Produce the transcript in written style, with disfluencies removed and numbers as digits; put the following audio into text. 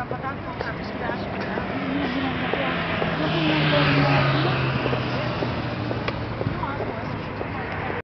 Apakah kau tak bisa sudah? Bilang-bilang tapi aku belum mau